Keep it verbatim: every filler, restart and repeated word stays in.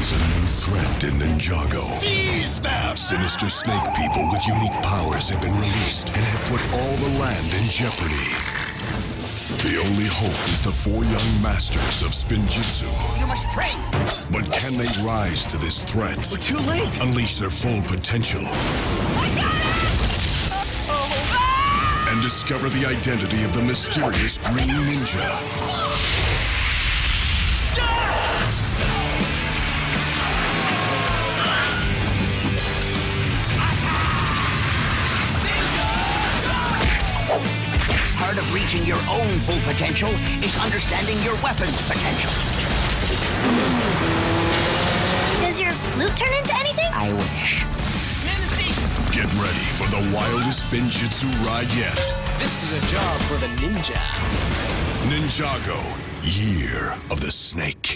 is a new threat in Ninjago. Seize them! Sinister snake people with unique powers have been released and have put all the land in jeopardy. The only hope is the four young masters of Spinjitzu. You must train! But can they rise to this threat? We're too late! Unleash their full potential. I got it! Uh-oh. And discover the identity of the mysterious Green Ninja. Part of reaching your own full potential is understanding your weapon's potential. Does your flute turn into anything? I wish. Man the stations! Get ready for the wildest Spinjitzu ride yet. This is a job for the ninja. Ninjago, Year of the Snake.